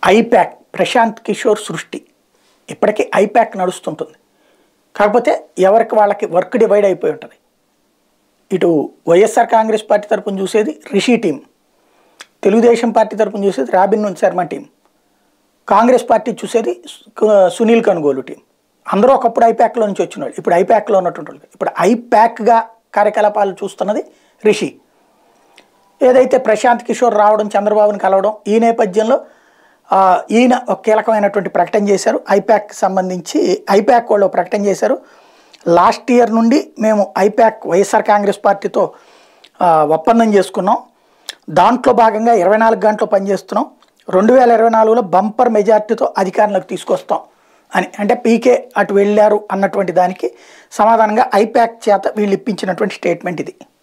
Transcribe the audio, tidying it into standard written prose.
ఐప్యాక్ ప్రశాంత్ కిషోర్ సృష్టి ఇప్పటికీ ఐప్యాక్ నడుస్తుంటుంది. కాకపోతే ఎవరికి వాళ్ళకి వర్క్ డివైడ్ అయిపోయి ఉంటుంది. ఇటు వైఎస్ఆర్ కాంగ్రెస్ పార్టీ తరపున చూసేది రిషి టీం, తెలుగుదేశం పార్టీ తరపున చూసేది Robin Sharma team, Congress party చూసేది సునీల్ కనుగోలు టీం. అందరూ ఒకప్పుడు ఐప్యాక్లో నుంచి వచ్చిన వాళ్ళు, ఇప్పుడు ఐప్యాక్లో ఉన్నటువంటి ఇప్పుడు ఐప్యాక్గా కార్యకలాపాలు చూస్తున్నది రిషి. ఏదైతే ప్రశాంత్ కిషోర్ రావడం, చంద్రబాబుని కలవడం, ఈ నేపథ్యంలో ఈయన ఒక కీలకమైనటువంటి ప్రకటన చేశారు. ఐప్యాక్ సంబంధించి ఐప్యాక్ వాళ్ళు ప్రకటన చేశారు. లాస్ట్ ఇయర్ నుండి మేము ఐప్యాక్ వైఎస్ఆర్ కాంగ్రెస్ పార్టీతో ఒప్పందం చేసుకున్నాం. దాంట్లో భాగంగా 24 గంటలు పనిచేస్తున్నాం. 2024లో బంపర్ మెజార్టీతో అధికారంలోకి తీసుకొస్తాం అని, అంటే పీకే అటు వెళ్ళారు అన్నటువంటి దానికి సమాధానంగా ఐప్యాక్ చేత వీళ్ళు ఇప్పించినటువంటి స్టేట్మెంట్ ఇది.